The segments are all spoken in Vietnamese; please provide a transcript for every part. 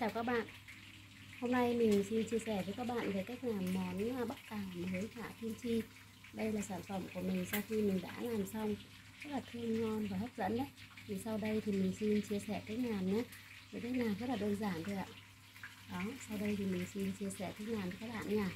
chào các bạn. Hôm nay mình xin chia sẻ với các bạn về cách làm món bắp cải với thả kim chi. Đây là sản phẩm của mình sau khi mình đã làm xong, rất là thơm ngon và hấp dẫn đấy. Thì sau đây thì mình xin chia sẻ cách làm nhé. Với cách làm rất là đơn giản thôi ạ. Đó, sau đây thì mình xin chia sẻ cách làm với các bạn nha.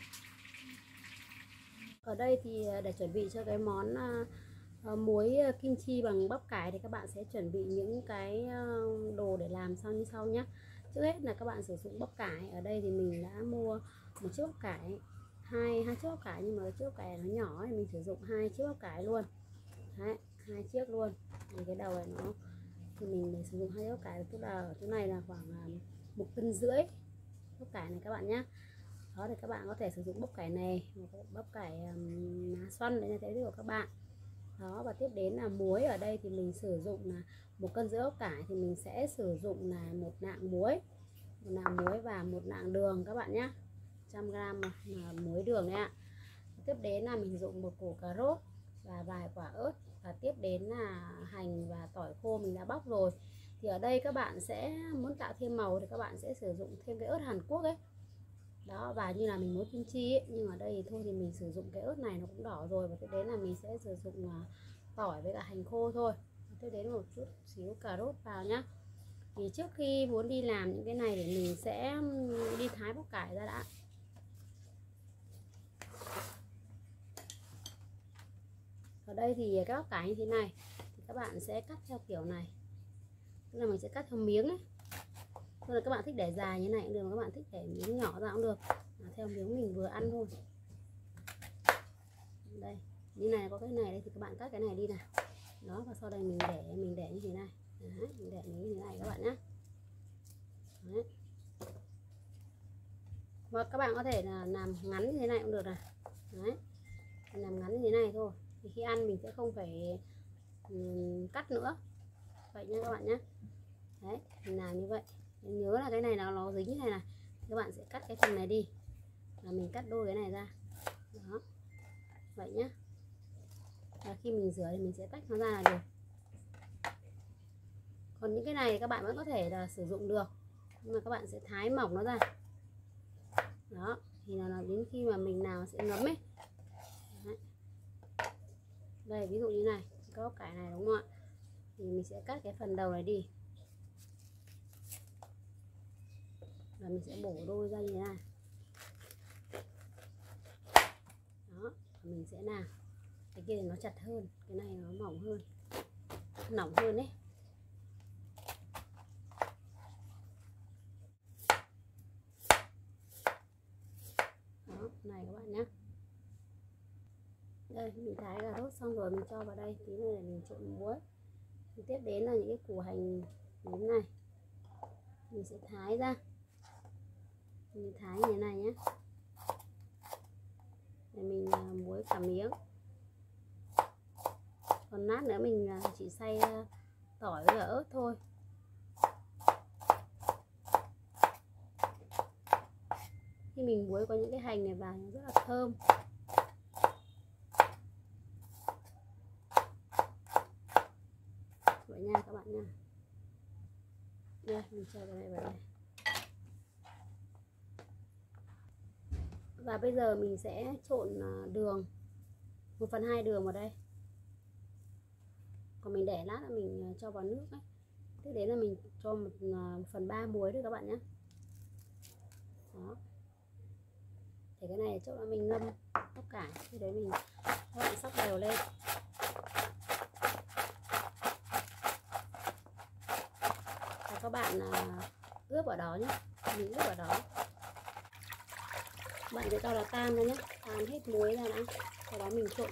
Ở đây thì để chuẩn bị cho cái món muối kim chi bằng bắp cải thì các bạn sẽ chuẩn bị những cái đồ để làm như sau nhé. Trước hết là các bạn sử dụng bắp cải. Ở đây thì mình đã mua một chiếc bắp cải, hai chiếc bắp cải, nhưng mà chiếc bắp cải nó nhỏ thì mình sử dụng 2 chiếc bắp cải luôn. Đấy, 2 chiếc luôn. Thì cái đầu này nó thì mình để sử dụng 2 chiếc bắp cải, tức là ở chỗ này là khoảng 1,5 cân bắp cải này các bạn nhé. Đó thì các bạn có thể sử dụng bắp cải này, bắp cải lá xoăn đấy là thế của các bạn. Đó, và tiếp đến là muối. Ở đây thì mình sử dụng là 1,5 cân bắp cải thì mình sẽ sử dụng là một nạng muối và một nạng đường các bạn nhé, 100g muối đường đấy ạ. Tiếp đến là mình sử dụng một củ cà rốt và vài quả ớt, và tiếp đến là hành và tỏi khô mình đã bóc rồi. Thì ở đây các bạn sẽ muốn tạo thêm màu thì các bạn sẽ sử dụng thêm cái ớt Hàn Quốc ấy. Đó, và như là mình muốn kim chi ấy, nhưng ở đây thì thôi thì mình sử dụng cái ớt này nó cũng đỏ rồi. Và tiếp đến là mình sẽ sử dụng tỏi với cả hành khô thôi. Tiếp đến một chút xíu cà rốt vào nhá. Thì trước khi muốn đi làm những cái này thì mình sẽ đi thái bắp cải ra đã. Ở đây thì các bắp cải như thế này thì các bạn sẽ cắt theo kiểu này, tức là mình sẽ cắt theo miếng ấy. Tức là các bạn thích để dài như này cũng được, mà các bạn thích để miếng nhỏ ra cũng được, theo miếng mình vừa ăn thôi. Đây, như này có cái này đây thì các bạn cắt cái này đi nào. Đó, và sau đây mình để như thế này. Đấy, mình để như thế này các bạn nhé. Đấy. Và các bạn có thể là làm ngắn như thế này cũng được này. Đấy, làm ngắn như thế này thôi, thì khi ăn mình sẽ không phải cắt nữa. Vậy nha các bạn nhé. Đấy, mình làm như vậy. Nhớ là cái này nó dính như này này, các bạn sẽ cắt cái phần này đi và mình cắt đôi cái này ra. Đó, vậy nhé. Và khi mình rửa thì mình sẽ tách nó ra là được. Còn những cái này các bạn vẫn có thể là sử dụng được, nhưng mà các bạn sẽ thái mỏng nó ra. Đó, thì là đến khi mà mình nào sẽ ngấm ấy. Đấy. Đây, ví dụ như này, cái bắp cải này đúng không ạ, thì mình sẽ cắt cái phần đầu này đi và mình sẽ bổ đôi ra như thế này. Đó, mình sẽ làm cái kia thì nó chặt hơn, cái này nó mỏng hơn, mỏng hơn đấy. Đó, này các bạn nhé. Đây, mình thái cà rốt xong rồi mình cho vào đây, tí này là mình trộn muối. Thì tiếp đến là những cái củ hành như này mình sẽ thái ra, mình thái như thế này nhé. Để mình muối cả miếng. Còn lát nữa mình chỉ xay tỏi với ớt thôi. Khi mình muối có những cái hành này vào nó rất là thơm. Vậy nha các bạn nha. Đây, mình cho cái này vào đây. Và bây giờ mình sẽ trộn đường, 1/2 đường vào đây. Còn mình để lát là mình cho vào nước ấy. Tiếp đến là mình cho 1/3 muối thôi các bạn nhé. Đó. Để cái này chỗ là mình ngâm bắp cải, thì đấy mình các bạn sắp đều lên. Và các bạn ướp ở đó nhé, mình ướp ở đó. Bạn sẽ cho là tan ra nhé, tan hết muối ra đã, sau đó mình trộn.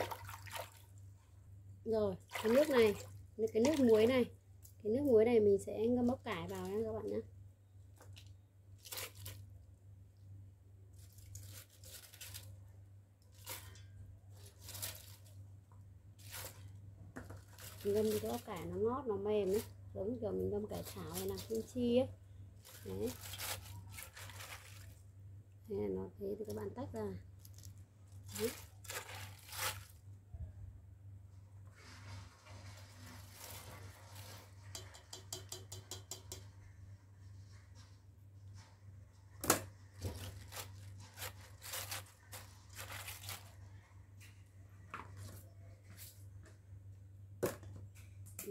Rồi, cái nước này, cái nước muối này mình sẽ ngâm bắp cải vào nha các bạn nhé. Mình ngâm cho bắp cải nó ngót, nó mềm ấy, giống kiểu mình ngâm cải thảo hay làm kim chi ấy. Đấy. Thế nó thế thì các bạn tách ra. Đấy.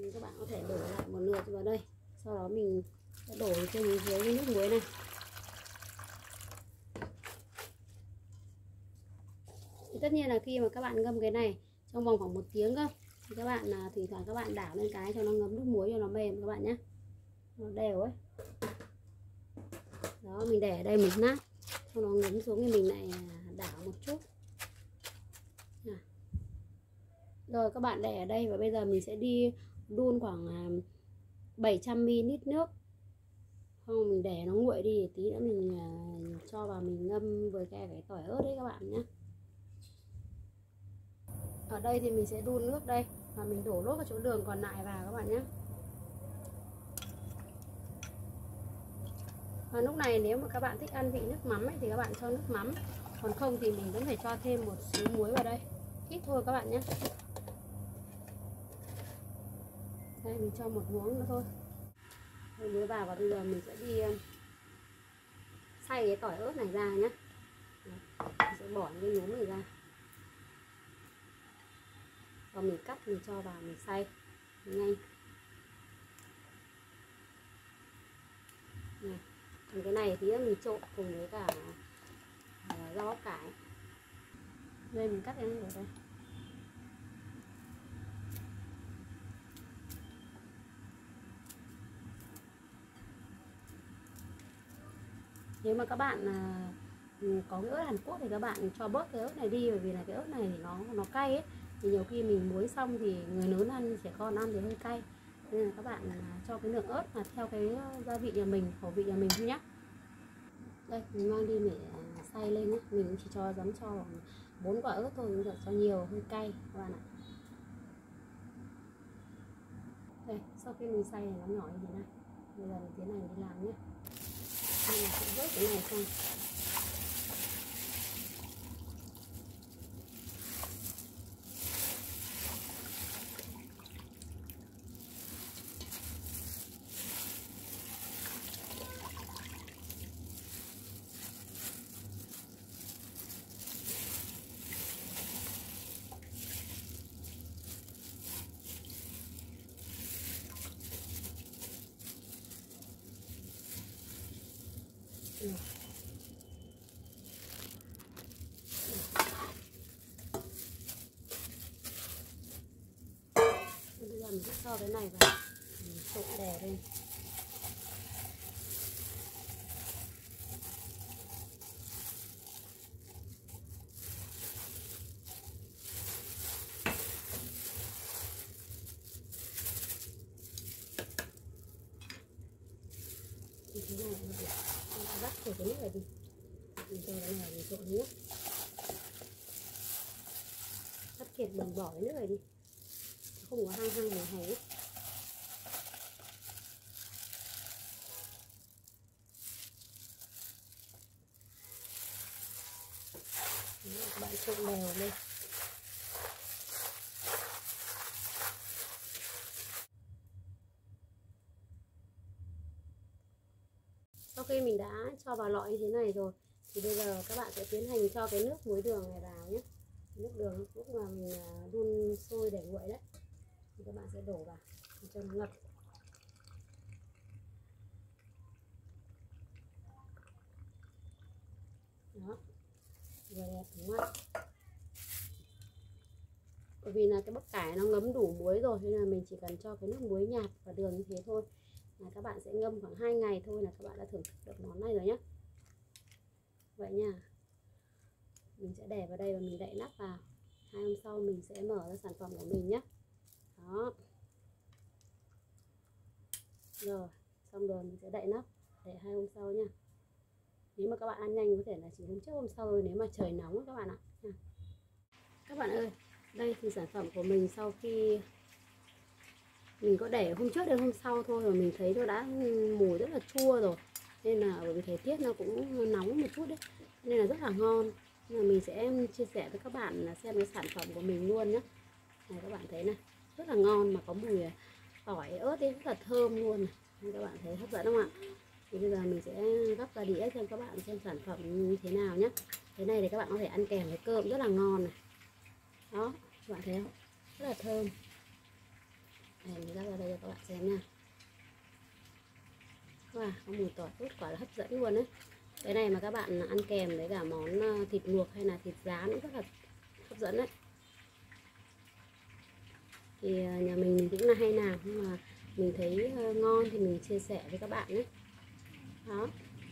các bạn có thể đổ lại một lượt vào đây, sau đó mình sẽ đổ trên dưới cái nước muối này. Thì tất nhiên là khi mà các bạn ngâm cái này trong vòng khoảng 1 tiếng cơ, thì các bạn thỉnh thoảng các bạn đảo lên cái cho nó ngấm nước muối cho nó mềm các bạn nhé, nó đều ấy. Đó, mình để ở đây mình nát cho nó ngấm xuống thì mình lại đảo một chút. Rồi các bạn để ở đây và bây giờ mình sẽ đi đun khoảng 700ml nước. Không, mình để nó nguội đi, tí nữa mình cho vào mình ngâm với cái tỏi ớt đấy các bạn nhé. Ở đây thì mình sẽ đun nước đây và mình đổ lốt cái chỗ đường còn lại vào các bạn nhé. Và lúc này nếu mà các bạn thích ăn vị nước mắm ấy, thì các bạn cho nước mắm, còn không thì mình vẫn phải cho thêm một xíu muối vào đây, ít thôi các bạn nhé. Đây, mình cho một muỗng nữa thôi, muối vào và bây giờ mình sẽ đi xay cái tỏi ớt này ra nhé. Mình sẽ bỏ cái nhúm này ra và mình cắt, mình cho vào mình xay nhanh. Này. Còn cái này thì mình trộn cùng với cả rau bắp cải. Đây mình cắt cái này vào đây. Nếu mà các bạn có cái ớt Hàn Quốc thì các bạn cho bớt cái ớt này đi, bởi vì là cái ớt này thì nó cay ấy. Thì nhiều khi mình muối xong thì người lớn ăn, trẻ con ăn thì hơi cay, nên là các bạn cho cái lượng ớt là theo cái gia vị nhà mình, khẩu vị nhà mình thôi nhé. Đây mình mang đi để xay lên nhé. Mình chỉ dám cho 4 quả ớt thôi, nhưng cho nhiều hơi cay các bạn ạ. Đây, sau khi mình xay này nó nhỏ như thế này, bây giờ mình tiến hành đi làm nhé. Mình sẽ vớt cái này xong. Bây giờ mình sẽ cho cái này vào, mình trộn đều lên. Như thế này là được. Vắt thử cái nước này đi, mình cho cái này mình trộn nước. Vắt kiệt đừng bỏ cái nước này đi, không có hang hang này hay. Các bạn trộn đều lên. Sau khi mình đã cho vào lọ như thế này rồi thì bây giờ các bạn sẽ tiến hành cho cái nước muối đường này vào nhé. Nước đường lúc mà mình đun sôi để nguội đấy thì các bạn sẽ đổ vào cho nó ngập. Đó, vừa đẹp đúng không? Bởi vì là cái bắp cải nó ngấm đủ muối rồi nên là mình chỉ cần cho cái nước muối nhạt và đường như thế thôi là các bạn sẽ ngâm khoảng 2 ngày thôi là các bạn đã thưởng thức được món này rồi nhé. Vậy nha, mình sẽ để vào đây và mình đậy nắp vào. 2 hôm sau mình sẽ mở ra sản phẩm của mình nhé. Đó, rồi xong rồi mình sẽ đậy nắp để 2 hôm sau nha. Nếu mà các bạn ăn nhanh có thể là chỉ hôm trước hôm sau thôi, nếu mà trời nóng các bạn ạ. Các bạn ơi, đây thì sản phẩm của mình sau khi mình có để hôm trước đến hôm sau thôi mà mình thấy nó đã mùi rất là chua rồi, nên là bởi vì thời tiết nó cũng nóng một chút đấy nên là rất là ngon. Nên là mình sẽ chia sẻ với các bạn là xem cái sản phẩm của mình luôn nhé. Này các bạn thấy này, rất là ngon mà có mùi tỏi ớt ấy, rất là thơm luôn này. Nên các bạn thấy hấp dẫn không ạ? Thì bây giờ mình sẽ gắp ra đĩa cho các bạn xem sản phẩm như thế nào nhé. Thế này thì các bạn có thể ăn kèm với cơm rất là ngon này. Đó, các bạn thấy không? Rất là thơm. Đây, mình rắc ra đây cho các bạn xem nha. Wow, có mùi tỏi tốt, quả là hấp dẫn luôn đấy. Cái này mà các bạn ăn kèm với cả món thịt luộc hay là thịt rán cũng rất là hấp dẫn đấy. Thì nhà mình cũng là hay làm, nhưng mà mình thấy ngon thì mình chia sẻ với các bạn đấy. Đó.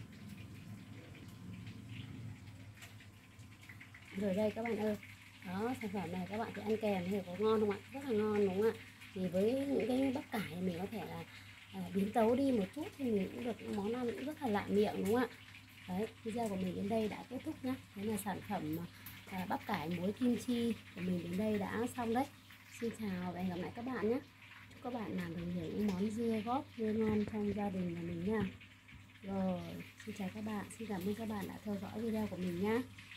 Rồi đây các bạn ơi. Đó, sản phẩm này các bạn sẽ ăn kèm thì có ngon không ạ? Rất là ngon đúng không ạ? Thì với những cái bắp cải mình có thể là biến tấu đi một chút thì mình cũng được những món ăn cũng rất là lạ miệng đúng không ạ? Đấy, video của mình đến đây đã kết thúc nhé. Thế là sản phẩm bắp cải muối kim chi của mình đến đây đã xong đấy. Xin chào và hẹn gặp lại các bạn nhé. Chúc các bạn làm được nhiều những món dưa góp, dưa ngon trong gia đình nhà mình nha. Rồi, xin chào các bạn, xin cảm ơn các bạn đã theo dõi video của mình nhé.